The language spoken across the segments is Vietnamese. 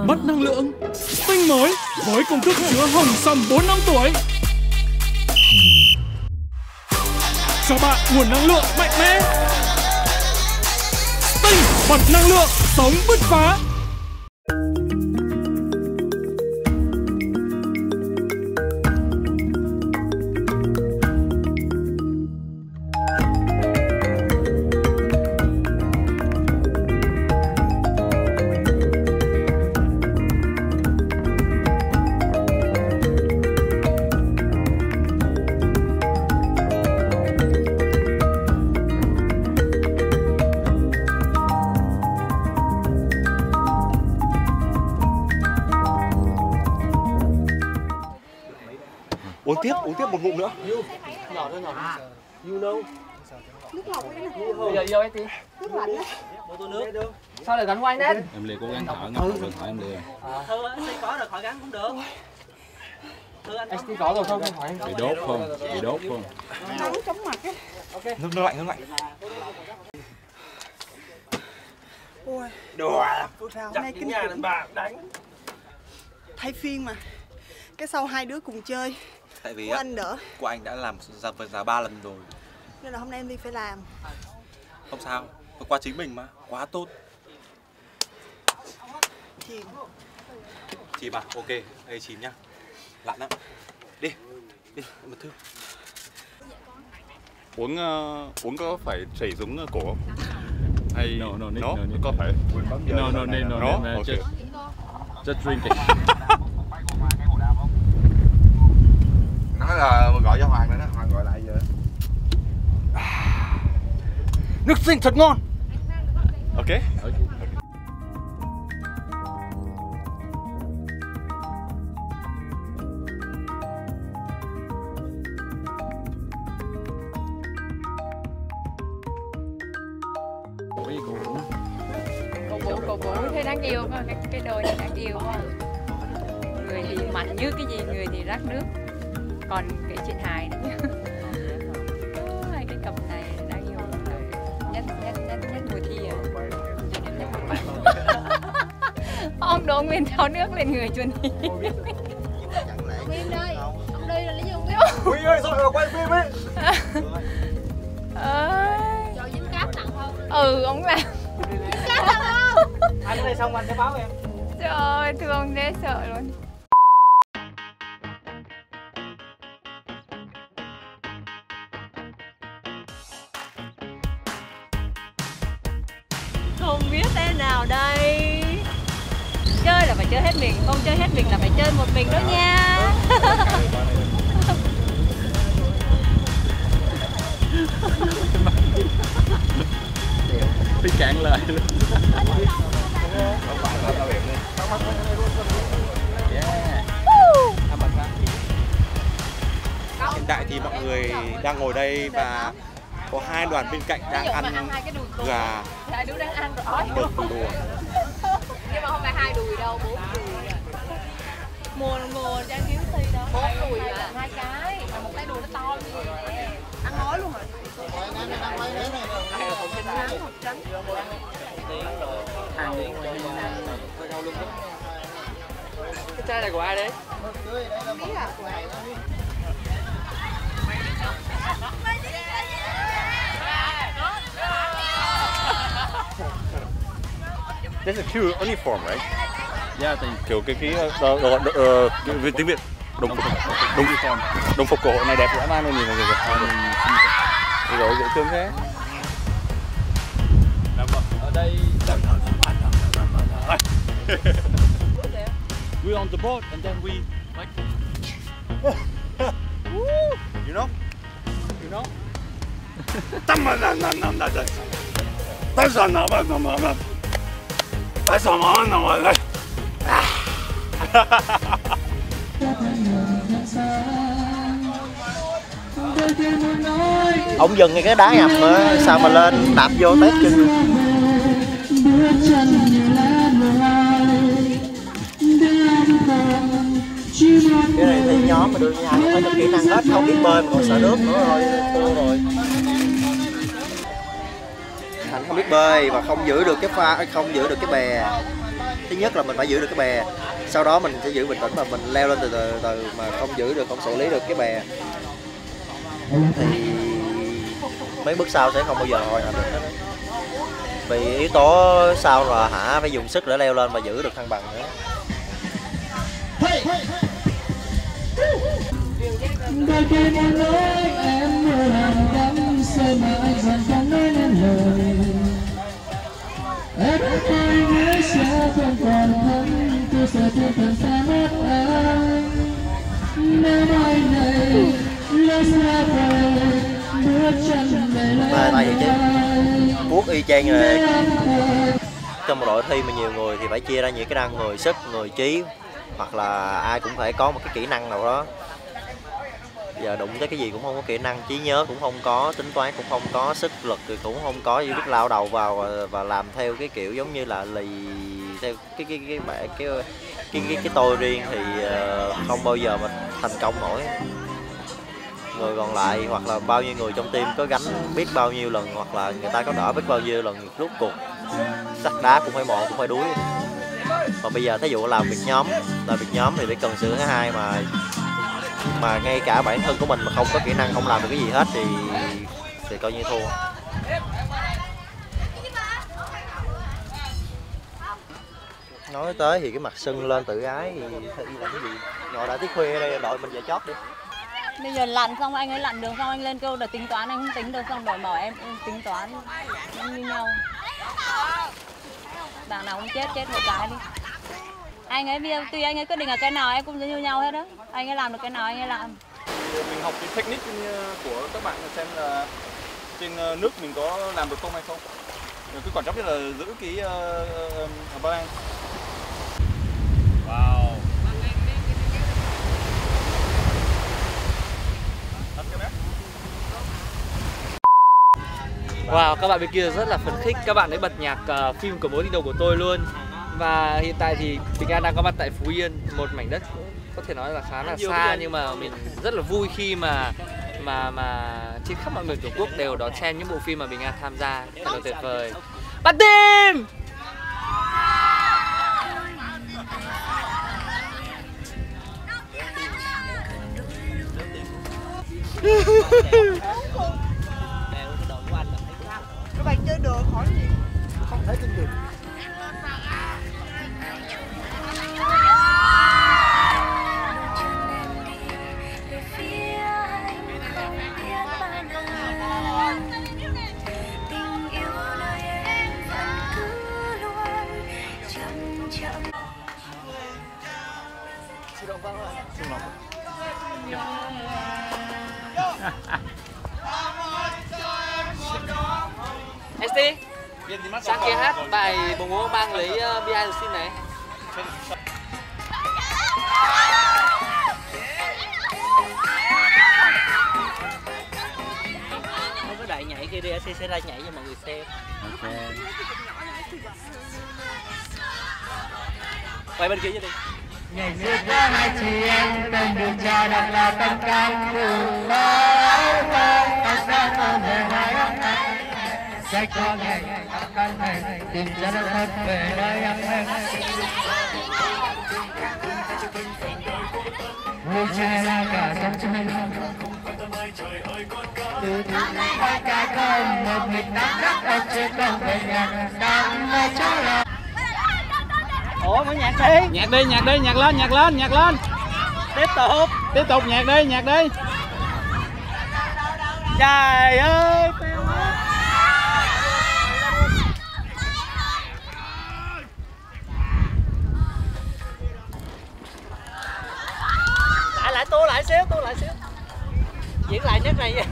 mất năng lượng. Sting mới với công thức chứa hồng sâm 4 năm tuổi, cho bạn nguồn năng lượng mạnh mẽ. Sting bật năng lượng, sống bứt phá. Uống tiếp một ngụm nữa. Nhỏ thôi, nhỏ. You know. Nước lọc đấy nè. Bây giờ yêu anh tí. Nước lạnh á. Một tô nước. Sao lại gắn của anh đấy? Em Lê cố gắng thở, ngắt thở em Lê. Thư anh Steve có rồi khỏi gắn cũng được. Thư Anh Steve có rồi không? Hỏi anh. Bị đốt không? Bị đốt không? Nắng chóng mặt á. Nước lạnh. Ôi. đùa. Sao Chắc nay cái kinh nhà khủng. bà đánh. Thay phiên mà. Cái sau hai đứa cùng chơi. Tại vì của anh đỡ. của anh đã làm giá 3 lần rồi. Nên là hôm nay em đi phải làm. Không sao, qua chính mình mà, quá tốt. Chìm. Chìm à? Ok, đây chìm nhá. Lặn á. Đi, mật thư. Uống có phải chảy xuống cổ không? Hay No, có phải? No, just drink it. Nói là gọi cho Hoàng nữa đó, Hoàng gọi lại giờ. Nước sinh thật ngon. Ok. Cổ vũ thấy đáng yêu quá, cái đôi này đáng yêu quá. Người thì mạnh như cái gì, người thì rác nước. Còn cái chuyện hài nữa. Hai cái cặp này đáng yêu. Nhất mùa thi à. Ông Đỗ Nguyên tháo nước lên người chuẩn đi. Nguyên đây. Ông đi là lấy gì không biết. Huy ơi, sao lại quay phim ấy? Cho dính cáp nặng không? Ừ, ông làm. Dính cáp nặng không? Anh cái này xong anh sẽ báo em. Trời ơi, thương dễ sợ luôn. Không biết thế nào đây. Chơi là phải chơi hết mình, không chơi hết mình là phải chơi một mình đó nha. Bị cạn lời luôn. Hiện tại thì mọi người đang ngồi đây và có hai đoàn bên cạnh đang ăn gà, Hai đứa đang ăn rồi. mực đùa. Nhưng mà không phải 2 đùi đâu, 4 đùi. Mùa đang kiếm thi đó. 4 đùi mà 2 cái, mà một cái đùi nó to như vậy nè. Ăn nói luôn rồi. Cái chai này của ai đấy? Biết à? That's a cute uniform, right? Yeah, Kiểu cái tiếng Việt đồng phục cổ này đẹp dã man luôn, nhìn này kìa. Rồi dễ thương thế. ở đây. We're on the boat and then we like. You know? Ông dừng ngay cái đá ngầm nữa, sao mà lên đạp vô tét chân. Cái này thì nhóm mà đưa nhau phải được kỹ năng hết, không biết bơi mà còn sợ nước nữa rồi, thua rồi. Thành không biết bơi và không giữ được cái pha, không giữ được cái bè. Thứ nhất là mình phải giữ được cái bè, sau đó mình sẽ giữ bình tĩnh mà mình leo lên từ từ mà không giữ được, không xử lý được cái bè thì mấy bước sau sẽ không bao giờ hồi hộp được hết. Vì yếu tố sau là Hả phải dùng sức để leo lên và giữ được thăng bằng nữa. Đôi khi một lối em mơ làm đắm say mãi dần không nói nên lời. Em tôi nhớ sẽ không còn thấm, tôi sẽ thương phần xa mất anh. Nếu mai này lỡ xa vời, bước chân về lại Quốc y chang rồi. Trong một đội thi mà nhiều người thì phải chia ra những cái năng người sức, người trí, hoặc là ai cũng phải có một cái kỹ năng nào đó. Giờ đụng tới cái gì cũng không có kỹ năng, trí nhớ cũng không có, tính toán cũng không có, sức lực thì cũng không có, chỉ biết lao đầu vào và làm theo cái kiểu giống như là lì theo cái tôi riêng thì không bao giờ mà thành công nổi. Người còn lại hoặc là bao nhiêu người trong team có gánh biết bao nhiêu lần, hoặc là người ta có đỡ biết bao nhiêu lần, rốt cuộc sắt đá cũng phải mòn, cũng phải đuối. Mà bây giờ thí dụ làm việc nhóm thì phải cần sự thứ hai mà ngay cả bản thân của mình mà không có kỹ năng, không làm được cái gì hết thì coi như thua. Nói tới thì cái mặt sưng lên tự ái thì làm cái gì, ngồi đã tới khuya đây đội mình về chót đi. Bây giờ lặn xong anh ấy lặn được xong anh lên kêu để tính toán, anh không tính được xong đổi mỏ em tính toán như nhau. Bạn nào cũng chết một cái đi. Anh ấy bây giờ tuy anh ấy quyết định là cái nào em cũng như nhau hết đó. Anh ấy làm được cái nào anh ấy làm. Mình học cái technique của các bạn xem là trên nước mình có làm được không hay không. Cái quan trọng nhất là giữ cái balance. Wow. Wow, các bạn bên kia rất là phấn khích. Các bạn ấy bật nhạc phim của mối tình đầu của tôi luôn. Và hiện tại thì Bình An đang có mặt tại Phú Yên, một mảnh đất có thể nói là khá là xa, nhưng mà mình rất là vui khi mà trên khắp mọi miền Tổ quốc đều đón xem những bộ phim mà Bình An tham gia. Thật là tuyệt vời. Bắt tim! Các bạn chơi được hỏi gì? Không thể tin được. ST, sang kia hát bài bồng bố mang lấy behind the scene này. Không có đại nhảy kia đi, ST sẽ ra nhảy cho mọi người xem. Ok. Quay bên kia đi. Ngày xưa có hai chị em tên đường trà đặt là tâm can cùng máu vang ta sẽ không hề hai anh sẽ có ngày căn này tìm ra đất thật về nơi em vui chơi là cả sông chơi từ thứ hai cái con một mình đang rất ở trên con về nhà đang mê cho là. Ủa mới nhạc đi. Nhạc đi, nhạc lên, nhạc lên. Tiếp tục nhạc đi. Trời ơi. Lại tua lại xíu. Diễn lại nhất này.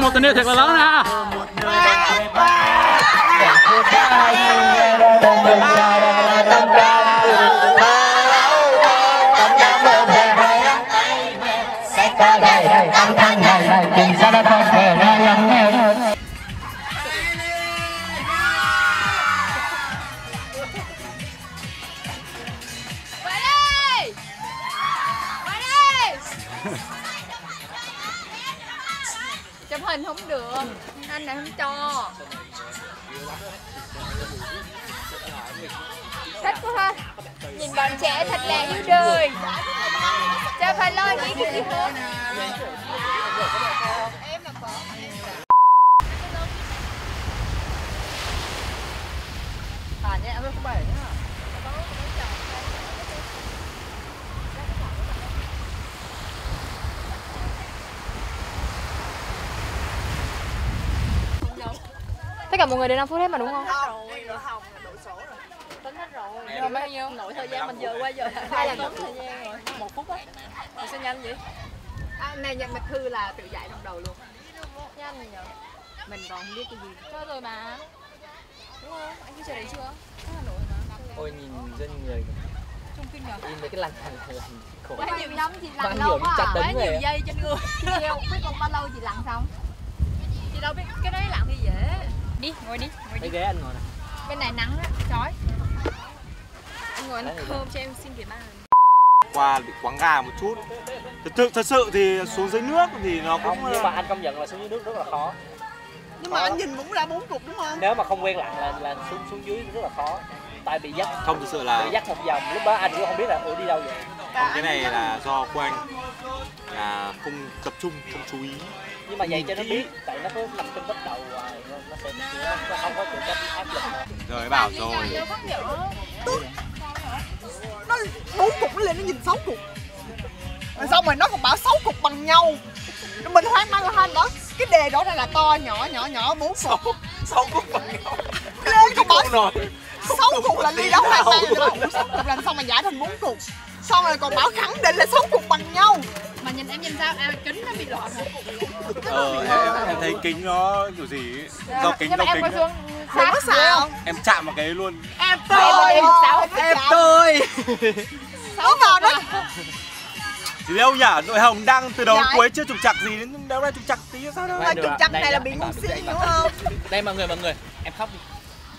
một tình yêu thiệt là lớn ha. Chụp hình không được, anh này không cho. Thích quá ha. Nhìn bọn trẻ thật là yêu đời. Chả phải lo nghĩ cái gì hết. Em là có. Nhẹ thôi không phải nhá. Tất cả mọi người đến 5 phút hết mà đúng không? Tính hết rồi. Rồi bao nhiêu? Nội thời gian mình vừa qua giờ 2 lần tốn thời gian rồi. 1 phút á. Mình sẽ nhanh vậy. Này nhận mật thư là tự dạy trong đầu luôn. Nhanh nhờ. Mình còn không biết cái gì. Chơi rồi mà. Đúng không? Anh cứ chơi đấy chưa? Ở Hà Nội mà. Ôi nhìn dân người. Trong phim nhờ. Nhìn mấy cái lằn khổ. Quá nhiều lắm chị lặn Bao lâu nhiêu đi chặt quá. đấm Quá về nhiều à? dây trên người. Nhiều, cuối cùng bao lâu chị lặn xong? Chị đâu biết cái đấy lặn thì dễ. Đi, ngồi đi. Mấy ghế anh ngồi này. Bên này nắng á, chói. Anh ngồi ăn cơm cho em xin điểm ăn. Qua bị quáng gà một chút. Thật sự thì xuống dưới nước thì nó cũng Không, nhưng mà anh công nhận là xuống dưới nước rất là khó. Nhưng mà anh nhìn cũng ra 4 cục đúng không? Nếu mà không quen lặn là xuống dưới rất là khó. Tại bị dắt. không, thực sự là Bị dắt một vòng, lúc đó anh cũng không biết là đi đâu vậy. không, cái này là do Quang là không tập trung, không chú ý. Nhưng mà vậy cho nó biết, tại nó có nằm trên bắt đầu hoài, nó sẽ nó không có chịu cái áp lực. Rồi bảo rồi. Nó 4 cục nó lên nó nhìn 6 cục. Rồi xong rồi nó còn bảo 6 cục bằng nhau. Mình hoang mang là hoang đó. Cái đề đó là to nhỏ 4 cục. 6 cục bằng nhau. Lên còn bảo nổi. 6 cục là ly đó hoang mang rồi. 6 cục làm sao mà giải thành 4 cục. Xong rồi còn bảo khẳng định là 6 cục bằng nhau. Mà nhìn em nhìn sao? Kính nó bị lọt hả? Em thấy kính nó kiểu gì ấy. Do kính, nhưng mà do em kính có xuống Đừng có sao. em chạm vào cái luôn. Em tôi. Em tôi. Nó vào đó. Thì đâu nhỉ, đội Hồng đang từ đầu đến cuối chưa trục trặc gì đến đâu ra trục trặc tí sao đâu. Mà trục trặc này là bị ngu si đúng không? Đây mọi người, em khóc đi.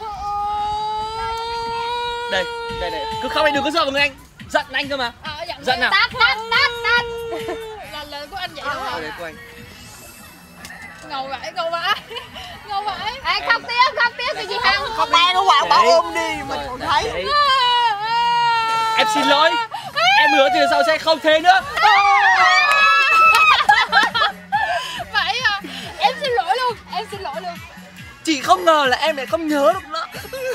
Đây, cứ khóc đi, đừng có sợ mọi người anh. Giận anh cơ mà. Giận nào. Tát. Là lời của anh vậy đúng không? Đây của anh. Ngầu vậy. Ê, khóc tiếp cái gì không? Không mang nó vào bảo ôm đi mình còn thấy. Em xin lỗi. Em hứa từ sau sẽ không thế nữa. Vậy à? Em xin lỗi luôn. Chị không ngờ là em lại không nhớ được nữa.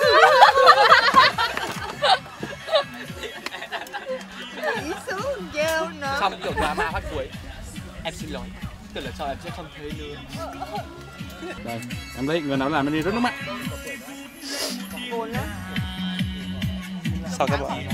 Chỉ sướng gieo nữa. Xong kiểu drama phát cuối. Em xin lỗi. Từ lần sau em sẽ không thế nữa. Đây, em thấy người nào làm bên đi rất nước mắt. Buồn lắm. Sao các bạn?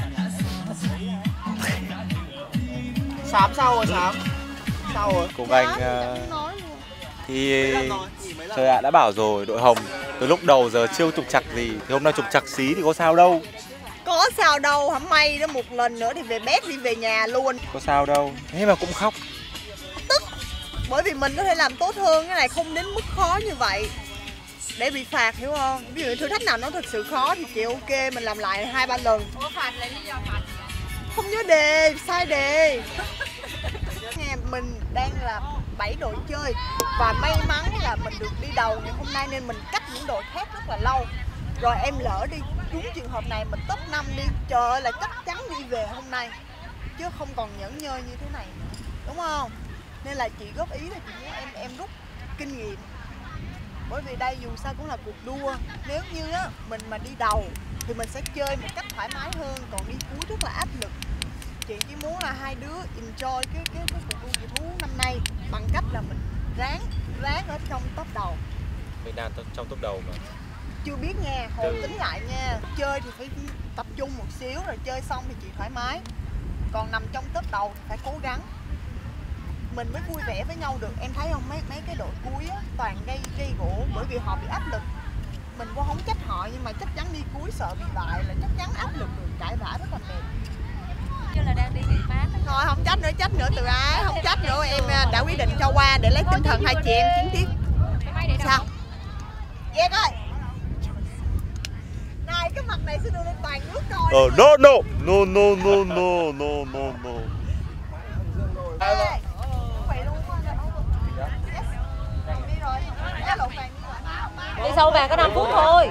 Sám sao rồi Sám? Sao rồi? Cùng anh thì trời ạ, đã bảo rồi, đội Hồng từ lúc đầu giờ chưa trục trặc gì, thì hôm nay trục trặc xí thì có sao đâu. Có sao đâu, hả may đó một lần nữa thì về bét đi về nhà luôn. Có sao đâu, thế mà cũng khóc. Tức, bởi vì mình có thể làm tốt hơn, cái này không đến mức khó như vậy để bị phạt, hiểu không? Ví dụ thử thách nào nó thực sự khó thì chị ok, mình làm lại 2-3 lần. Ủa phạt là lý do phạt? Không nhớ đề, sai đề. Nghe, mình đang là 7 đội chơi và may mắn là mình được đi đầu ngày hôm nay nên mình cách những đội khác rất là lâu. Rồi em lỡ đi, trúng trường hợp này mình top 5 đi, trời ơi là chắc chắn đi về hôm nay. Chứ không còn nhẫn nhơ như thế này, đúng không? Nên là chị góp ý là chị muốn em rút kinh nghiệm. Bởi vì đây dù sao cũng là cuộc đua. Nếu như á, mình mà đi đầu thì mình sẽ chơi một cách thoải mái hơn, còn đi cuối rất là áp lực. Chị chỉ muốn là hai đứa enjoy cái cuộc đua kỳ thú năm nay bằng cách là mình ráng ở trong top đầu. Mình đang trong top đầu mà. Chưa biết nha, hồi tính lại nha. Chơi thì phải tập trung một xíu, rồi chơi xong thì chị thoải mái. Còn nằm trong top đầu thì phải cố gắng. mình mới vui vẻ với nhau được. Em thấy không, mấy cái đội cuối á, toàn gây gỗ bởi vì họ bị áp lực. Mình cũng không trách họ, nhưng mà chắc chắn đi cuối sợ bị bại là chắc chắn áp lực rồi cãi vã rất là mệt. Chứ là đang đi nghỉ mát. Thôi không trách nữa từ ái, không trách nữa, em đã quyết định cho qua để lấy tinh thần hai chị em chiến tiếp. Sao? Ghét ơi. Này cái mặt này sẽ đưa lên toàn nước rồi. No. Đi sâu vàng có 5 phút thôi.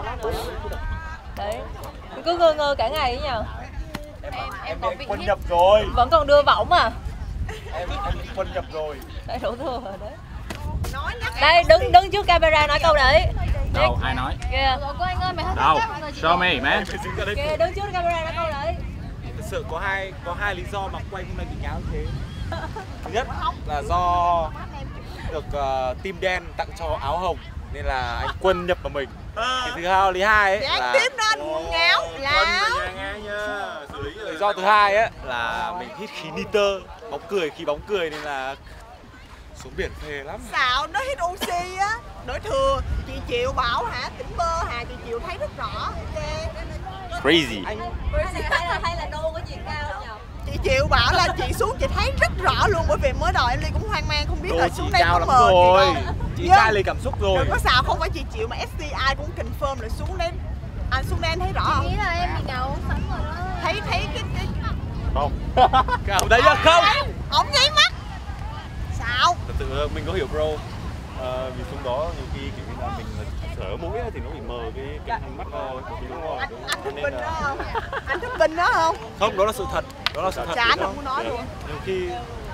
Đấy. Cứ ngơ cả ngày ấy nhờ. Em bị quân nhập rồi. Vẫn còn đưa võng à? Em bị quân nhập rồi. Đấy đổ thừa rồi đấy. Đây đứng trước camera nói câu đấy. Đâu, ai nói? Kìa. Đâu, show me man. Kìa đứng trước camera nói câu đấy. Thực sự có hai lý do mà quay hôm nay bị nháo thế. Thứ nhất là do được team đen tặng cho áo hồng nên là anh Quân nhập vào mình. Thì lý hai ấy là tiếp nên ngáo láo. Lý do thứ hai ấy là mình hít khí nitơ, khí bóng cười nên là xuống biển phê lắm. Sao nó hít oxy á, đổi thừa. Chị Triệu bảo hả, tỉnh bơ hà, chị Triệu thấy rất rõ. Crazy. Hay là đô có chuyện cao nhờ? Chị Triệu bảo là chị xuống chị thấy rất rõ luôn, bởi vì mới đầu em Ly cũng hoang mang không biết là xuống đây cao có lắm mờ rồi. gì đâu. Chị trai lấy cảm xúc rồi. Đừng có sao, không phải chị Triệu mà SCI cũng confirm là xuống đây. Anh xuống đây anh thấy rõ không? Nghĩ là em bị ngầu sẵn rồi đó. Thấy cái Không. Cảm thấy không? Ổng nháy mắt. Sao? Thật sự mình có hiểu bro. Vì xuống đó nhiều khi kiểu như là mình thở mũi thì nó bị mờ cái ánh mắt thôi. Anh thức bình đó không? Anh thức bình đó không? Không, đó là sự thật. Đó là sự thật. Chả anh không muốn nói luôn. Nhiều khi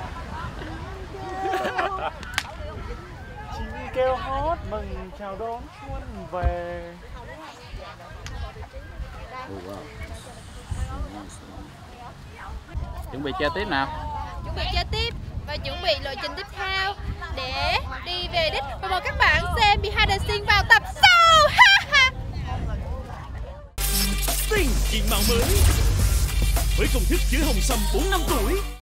Chị kêu hót mừng chào đón xuân về. Chuẩn bị chơi tiếp nào. Chuẩn bị chơi tiếp và chuẩn bị lộ trình tiếp theo để đi về đích, và mời các bạn xem Behind the Scene vào tập sau. Sting diện mạo mới với công thức chứa hồng sâm 4 năm tuổi.